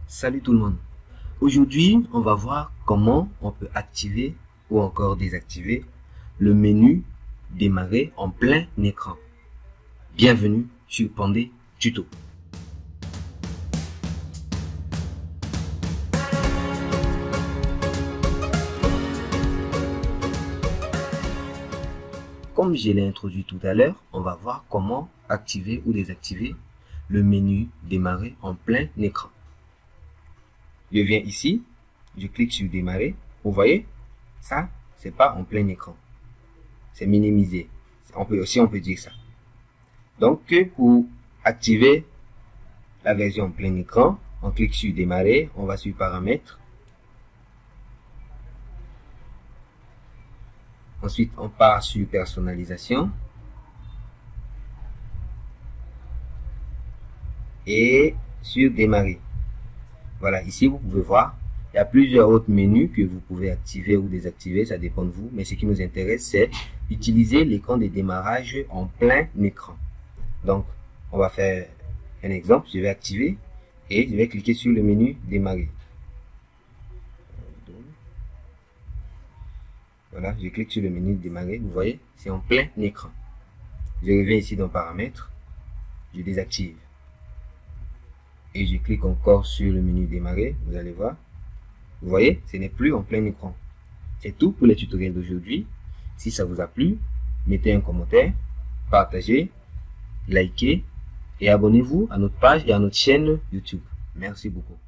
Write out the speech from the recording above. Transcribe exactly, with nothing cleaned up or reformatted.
Salut tout le monde. Aujourd'hui, on va voir comment on peut activer ou encore désactiver le menu démarrer en plein écran. Bienvenue sur Pandé Tuto. Comme je l'ai introduit tout à l'heure, on va voir comment activer ou désactiver le menu démarrer en plein écran. Je viens ici, je clique sur démarrer. Vous voyez, ça, c'est pas en plein écran. C'est minimisé. On peut aussi, on peut dire ça. Donc, pour activer la version en plein écran, on clique sur démarrer, on va sur paramètres. Ensuite, on part sur personnalisation. Et sur démarrer. Voilà, ici vous pouvez voir, il y a plusieurs autres menus que vous pouvez activer ou désactiver, ça dépend de vous. Mais ce qui nous intéresse, c'est utiliser l'écran de démarrage en plein écran. Donc, on va faire un exemple. Je vais activer et je vais cliquer sur le menu démarrer. Voilà, je clique sur le menu démarrer. Vous voyez, c'est en plein écran. Je reviens ici dans paramètres, je désactive. Et je clique encore sur le menu démarrer, vous allez voir. Vous voyez, ce n'est plus en plein écran. C'est tout pour les tutoriels d'aujourd'hui. Si ça vous a plu, mettez un commentaire, partagez, likez et abonnez-vous à notre page et à notre chaîne YouTube. Merci beaucoup.